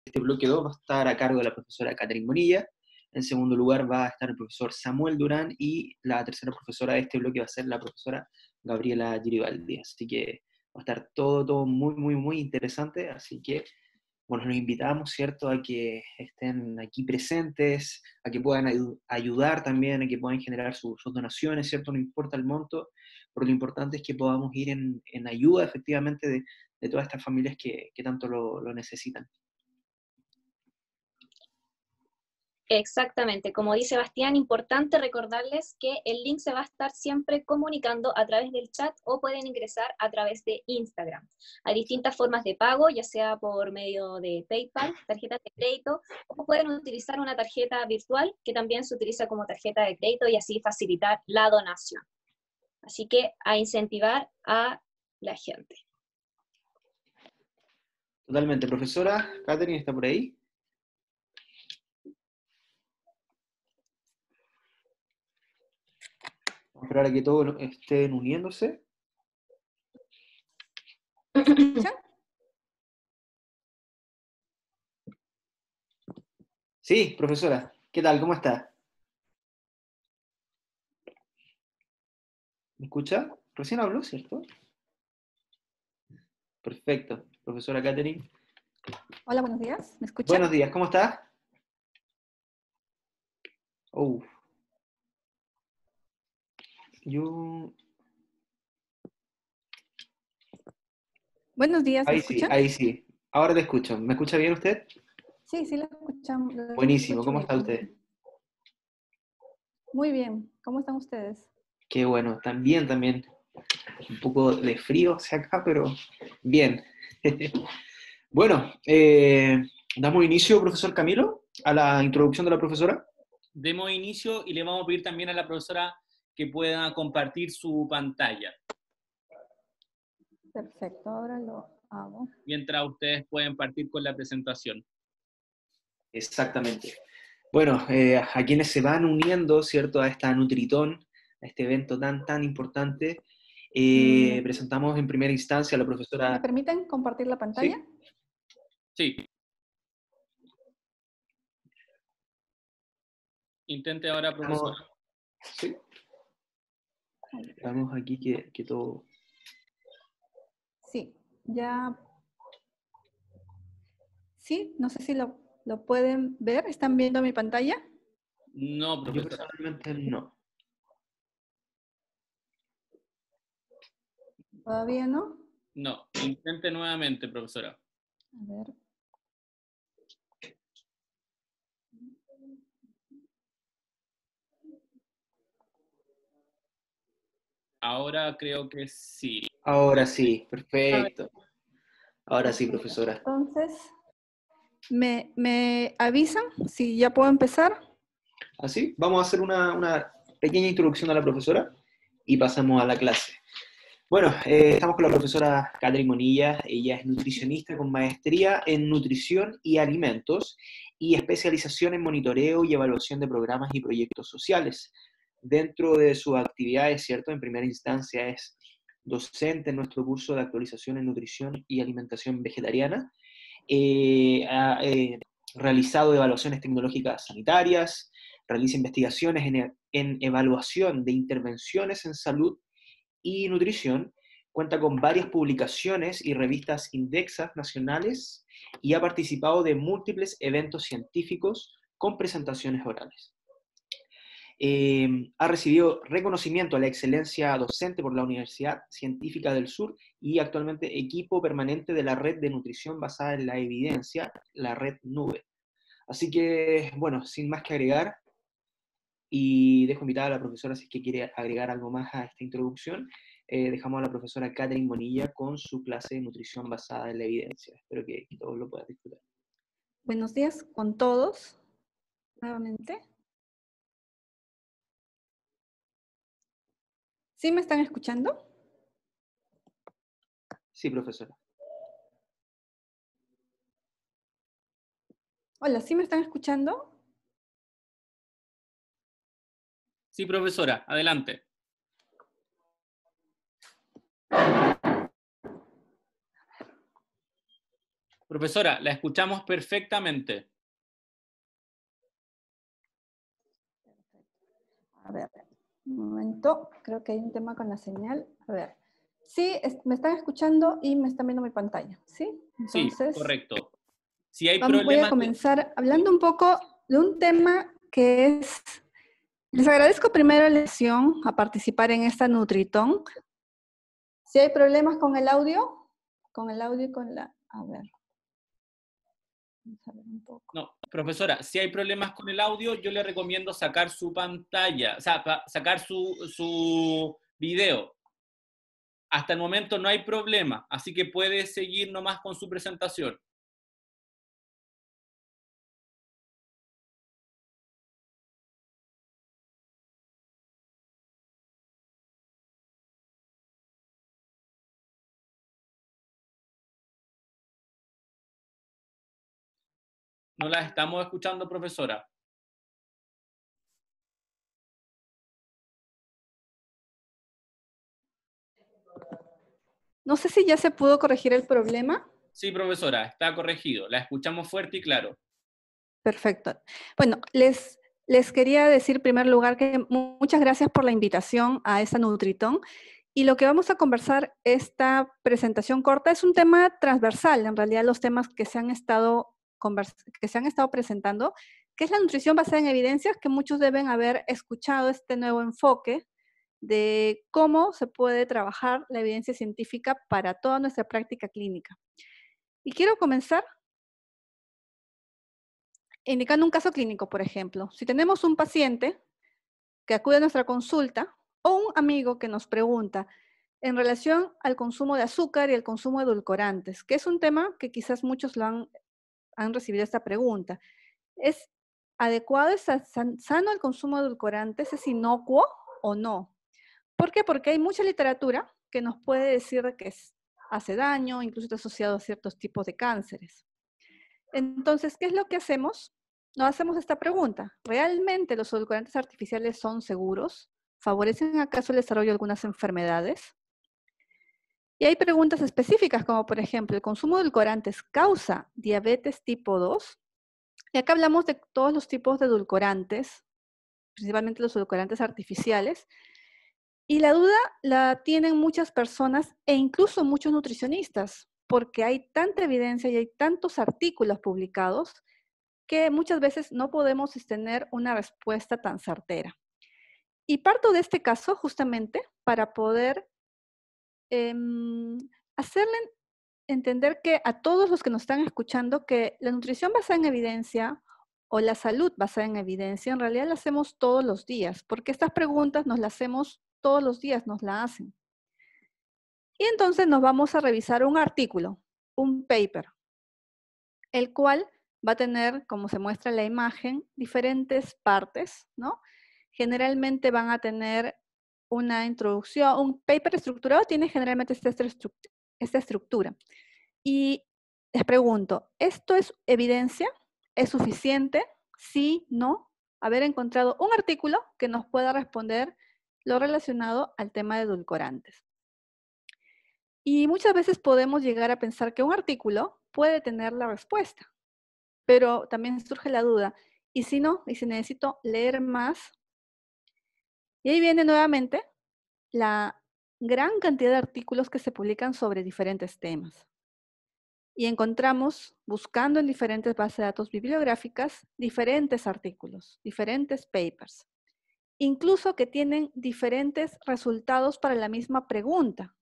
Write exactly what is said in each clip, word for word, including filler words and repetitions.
este bloque dos va a estar a cargo de la profesora Catherine Bonilla. En segundo lugar va a estar el profesor Samuel Durán, y la tercera profesora de este bloque va a ser la profesora Gabriela Giribaldi. Así que va a estar todo, todo muy, muy, muy interesante, así que bueno, los invitamos, ¿cierto?, a que estén aquí presentes, a que puedan ayu- ayudar también, a que puedan generar su- sus donaciones, ¿cierto? No importa el monto, pero lo importante es que podamos ir en, en ayuda, efectivamente, de, de todas estas familias que, que tanto lo, lo necesitan. Exactamente, como dice Bastián, importante recordarles que el link se va a estar siempre comunicando a través del chat o pueden ingresar a través de Instagram. Hay distintas formas de pago, ya sea por medio de PayPal, tarjetas de crédito, o pueden utilizar una tarjeta virtual que también se utiliza como tarjeta de crédito y así facilitar la donación. Así que a incentivar a la gente. Totalmente. Profesora, Catherine, ¿está por ahí? Vamos a esperar a que todos estén uniéndose. Sí, profesora, ¿qué tal? ¿Cómo está? ¿Me escucha? Recién habló, ¿cierto? Perfecto. Profesora Catherine. Hola, buenos días. ¿Me escuchan? Buenos días, ¿cómo está? Oh. Yo... Buenos días, ¿me Ahí sí, escuchan? ahí sí. Ahora te escucho. ¿Me escucha bien usted? Sí, sí, lo escuchamos. Lo Buenísimo, escucho ¿cómo bien. está usted? Muy bien. ¿Cómo están ustedes? Qué bueno, también, también. Un poco de frío hacia acá, pero bien. Bueno, eh, damos inicio, profesor Camilo, a la introducción de la profesora. Demos inicio y le vamos a pedir también a la profesora que pueda compartir su pantalla. Perfecto, ahora lo hago. Mientras ustedes pueden partir con la presentación. Exactamente. Bueno, eh, a quienes se van uniendo, ¿cierto?, a esta Nutritón, a este evento tan, tan importante, eh, Mm, presentamos en primera instancia a la ¿Me profesora... permiten compartir la pantalla? ¿Sí? Sí. Intente ahora, profesora. Estamos, sí. Estamos aquí que, que todo... Sí, ya. Sí, no sé si lo, lo pueden ver. ¿Están viendo mi pantalla? No, Yo profesora. personalmente no. ¿Todavía no? No. Intente nuevamente, profesora. A ver. Ahora creo que sí. Ahora sí, perfecto. Ahora sí, Perfecto. profesora. Entonces, ¿me, me avisan si ya puedo empezar? Así, vamos a hacer una, una pequeña introducción a la profesora y pasamos a la clase. Bueno, eh, estamos con la profesora Catherine Bonilla. Ella es nutricionista con maestría en nutrición y alimentos y especialización en monitoreo y evaluación de programas y proyectos sociales. Dentro de sus actividades, ¿cierto? En primera instancia es docente en nuestro curso de actualización en nutrición y alimentación vegetariana. Eh, ha eh, realizado evaluaciones tecnológicas sanitarias, realiza investigaciones en, en evaluación de intervenciones en salud y nutrición, cuenta con varias publicaciones y revistas indexas nacionales y ha participado de múltiples eventos científicos con presentaciones orales. Eh, ha recibido reconocimiento a la excelencia docente por la Universidad Científica del Sur y actualmente equipo permanente de la red de nutrición basada en la evidencia, la red Nube. Así que, bueno, sin más que agregar, y dejo invitada a la profesora si es que quiere agregar algo más a esta introducción, eh, dejamos a la profesora Catherine Bonilla con su clase de nutrición basada en la evidencia. Espero que todos lo puedan disfrutar. Buenos días con todos, nuevamente. ¿Sí me están escuchando? Sí, profesora. Hola, ¿sí me están escuchando? Sí, profesora, adelante. Profesora, la escuchamos perfectamente. A ver, un momento, creo que hay un tema con la señal. A ver, sí, es- me están escuchando y me están viendo mi pantalla, ¿sí? Sí, Entonces, correcto. Si hay vamos, voy a problemas... de- comenzar hablando un poco de un tema que es... Les agradezco primero la elección a participar en esta Nutritón. Si hay problemas con el audio, con el audio y con la... A ver. Vamos a ver un poco. No, profesora, si hay problemas con el audio, yo le recomiendo sacar su pantalla, o sea, pa- sacar su, su video. Hasta el momento no hay problema, así que puede seguir nomás con su presentación. No la estamos escuchando, profesora. No sé si ya se pudo corregir el problema. Sí, profesora, está corregido. La escuchamos fuerte y claro. Perfecto. Bueno, les, les quería decir en primer lugar que mu- muchas gracias por la invitación a esta Nutritón. Y lo que vamos a conversar esta presentación corta es un tema transversal, en realidad los temas que se han estado, convers- que se han estado presentando, que es la nutrición basada en evidencias, que muchos deben haber escuchado este nuevo enfoque de cómo se puede trabajar la evidencia científica para toda nuestra práctica clínica. Y quiero comenzar indicando un caso clínico, por ejemplo. Si tenemos un paciente que acude a nuestra consulta o un amigo que nos pregunta en relación al consumo de azúcar y el consumo de edulcorantes, que es un tema que quizás muchos lo han, han recibido esta pregunta. ¿Es adecuado, es san- sano el consumo de edulcorantes? ¿Es inocuo o no? ¿Por qué? Porque hay mucha literatura que nos puede decir que es- hace daño, incluso está asociado a ciertos tipos de cánceres. Entonces, ¿qué es lo que hacemos? Nos hacemos esta pregunta. ¿Realmente los edulcorantes artificiales son seguros? ¿Favorecen acaso el desarrollo de algunas enfermedades? Y hay preguntas específicas, como por ejemplo, ¿el consumo de edulcorantes causa diabetes tipo dos? Y acá hablamos de todos los tipos de edulcorantes, principalmente los edulcorantes artificiales. Y la duda la tienen muchas personas e incluso muchos nutricionistas, porque hay tanta evidencia y hay tantos artículos publicados que muchas veces no podemos tener una respuesta tan certera. Y parto de este caso justamente para poder eh, hacerle entender que a todos los que nos están escuchando que la nutrición basada en evidencia o la salud basada en evidencia en realidad la hacemos todos los días, porque estas preguntas nos las hacemos todos los días, nos la hacen. Y entonces nos vamos a revisar un artículo, un paper, el cual va a tener, como se muestra en la imagen, diferentes partes, ¿no? Generalmente van a tener una introducción, un paper estructurado tiene generalmente esta, estru esta estructura. Y les pregunto, ¿esto es evidencia? ¿Es suficiente? ¿Sí? ¿No? Haber encontrado un artículo que nos pueda responder lo relacionado al tema de edulcorantes. Y muchas veces podemos llegar a pensar que un artículo puede tener la respuesta, pero también surge la duda, ¿y si no? ¿Y si necesito leer más? Y ahí viene nuevamente la gran cantidad de artículos que se publican sobre diferentes temas. Y encontramos, buscando en diferentes bases de datos bibliográficas, diferentes artículos, diferentes papers, incluso que tienen diferentes resultados para la misma pregunta.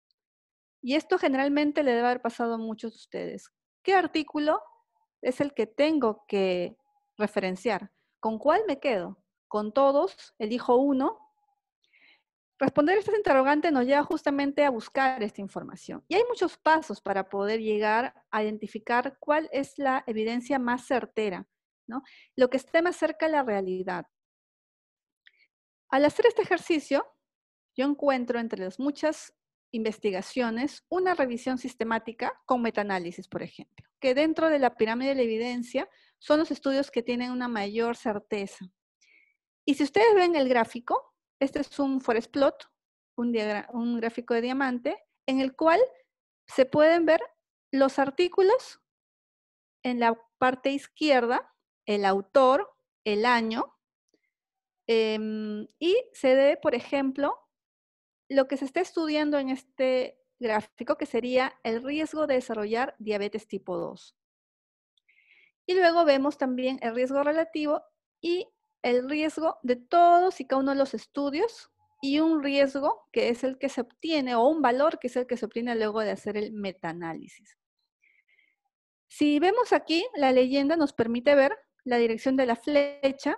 Y esto generalmente le debe haber pasado a muchos de ustedes. ¿Qué artículo es el que tengo que referenciar? ¿Con cuál me quedo? ¿Con todos? ¿Elijo uno? Responder estas interrogantes nos lleva justamente a buscar esta información. Y hay muchos pasos para poder llegar a identificar cuál es la evidencia más certera, ¿no? Lo que esté más cerca de la realidad. Al hacer este ejercicio, yo encuentro entre las muchas investigaciones una revisión sistemática con metaanálisis, por ejemplo, que dentro de la pirámide de la evidencia son los estudios que tienen una mayor certeza. Y si ustedes ven el gráfico, este es un forest plot, un, un gráfico de diamante, en el cual se pueden ver los artículos en la parte izquierda el autor, el año, eh, y se dé, por ejemplo, lo que se está estudiando en este gráfico, que sería el riesgo de desarrollar diabetes tipo dos. Y luego vemos también el riesgo relativo y el riesgo de todos y cada uno de los estudios, y un riesgo que es el que se obtiene, o un valor que es el que se obtiene luego de hacer el metaanálisis. Si vemos aquí, la leyenda nos permite ver la dirección de la flecha.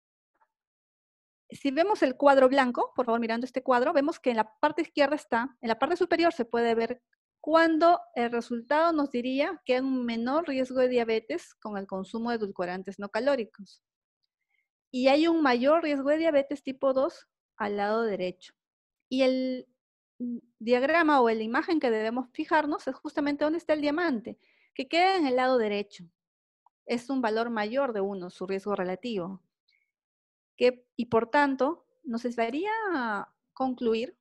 Si vemos el cuadro blanco, por favor, mirando este cuadro, vemos que en la parte izquierda está, en la parte superior se puede ver cuando el resultado nos diría que hay un menor riesgo de diabetes con el consumo de edulcorantes no calóricos. Y hay un mayor riesgo de diabetes tipo dos al lado derecho. Y el diagrama o la imagen que debemos fijarnos es justamente dónde está el diamante, que queda en el lado derecho. Es un valor mayor de uno, su riesgo relativo. Que, y por tanto, nos llevaría a concluir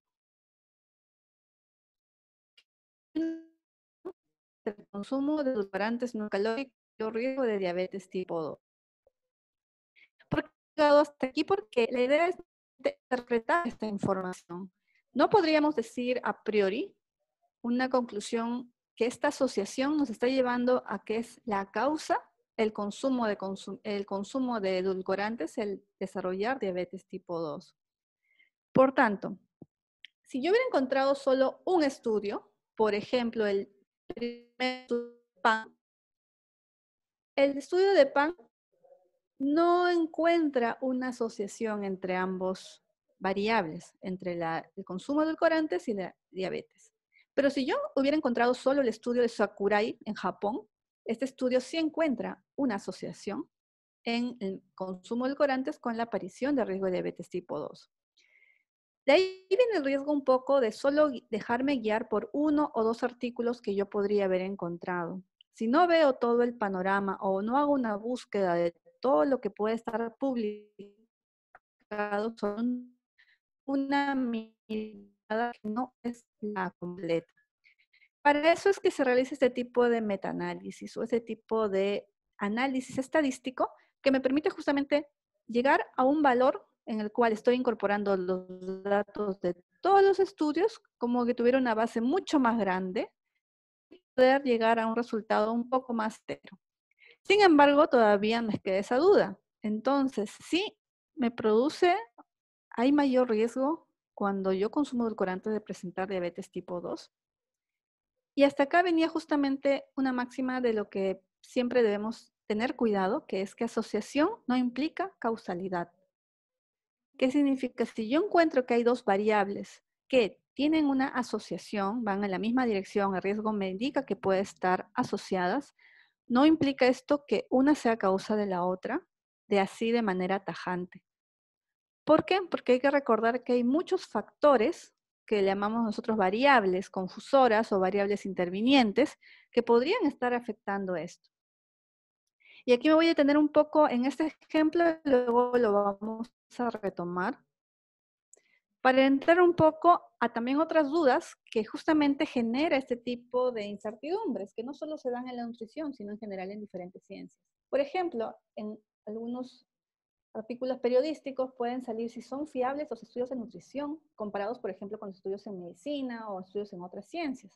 el consumo de edulcorantes no calóricos y riesgo de diabetes tipo dos. ¿Por qué he llegado hasta aquí? Porque la idea es interpretar esta información. No podríamos decir a priori una conclusión que esta asociación nos está llevando a que es la causa el consumo de, consum el consumo de edulcorantes, el desarrollar diabetes tipo dos. Por tanto, si yo hubiera encontrado solo un estudio, por ejemplo, el primer estudio de P A N, el estudio de P A N no encuentra una asociación entre ambos variables, entre la, el consumo de edulcorantes y la diabetes. Pero si yo hubiera encontrado solo el estudio de Sakurai en Japón, este estudio sí encuentra una asociación en el consumo de edulcorantes con la aparición de riesgo de diabetes tipo dos. De ahí viene el riesgo un poco de solo dejarme guiar por uno o dos artículos que yo podría haber encontrado. Si no veo todo el panorama o no hago una búsqueda de todo lo que puede estar publicado, son una mirada que no es la completa. Para eso es que se realiza este tipo de metaanálisis o este tipo de análisis estadístico que me permite justamente llegar a un valor en el cual estoy incorporando los datos de todos los estudios como que tuviera una base mucho más grande y poder llegar a un resultado un poco más entero. Sin embargo, todavía me queda esa duda. Entonces, sí me produce, hay mayor riesgo cuando yo consumo edulcorantes de presentar diabetes tipo dos. Y hasta acá venía justamente una máxima de lo que siempre debemos tener cuidado, que es que asociación no implica causalidad. ¿Qué significa? Si yo encuentro que hay dos variables que tienen una asociación, van en la misma dirección, el riesgo me indica que puede estar asociadas, no implica esto que una sea causa de la otra, de así de manera tajante. ¿Por qué? Porque hay que recordar que hay muchos factores que llamamos nosotros variables confusoras o variables intervinientes que podrían estar afectando esto. Y aquí me voy a detener un poco en este ejemplo, luego lo vamos a retomar, para entrar un poco a también otras dudas que justamente genera este tipo de incertidumbres, que no solo se dan en la nutrición, sino en general en diferentes ciencias. Por ejemplo, en algunos artículos periodísticos pueden salir si son fiables los estudios de nutrición, comparados, por ejemplo, con los estudios en medicina o estudios en otras ciencias.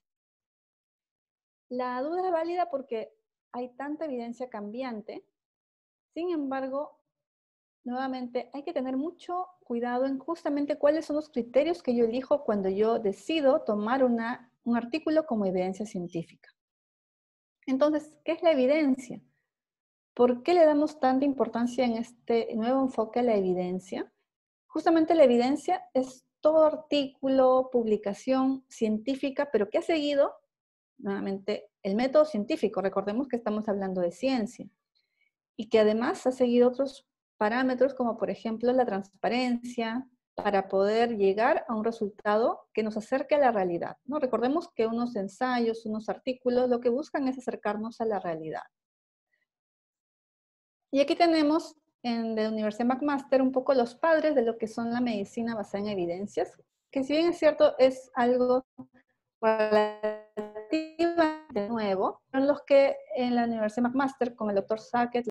La duda es válida porque hay tanta evidencia cambiante. Sin embargo, nuevamente, hay que tener mucho cuidado en justamente cuáles son los criterios que yo elijo cuando yo decido tomar una, un artículo como evidencia científica. Entonces, ¿qué es la evidencia? ¿Por qué le damos tanta importancia en este nuevo enfoque a la evidencia? Justamente la evidencia es todo artículo, publicación científica, pero que ha seguido, nuevamente, el método científico. Recordemos que estamos hablando de ciencia. Y que además ha seguido otros parámetros como, por ejemplo, la transparencia, para poder llegar a un resultado que nos acerque a la realidad, ¿no? Recordemos que unos ensayos, unos artículos, lo que buscan es acercarnos a la realidad. Y aquí tenemos en la Universidad McMaster un poco los padres de lo que son la medicina basada en evidencias, que si bien es cierto es algo relativamente nuevo, son los que en la Universidad McMaster con el doctor Sackett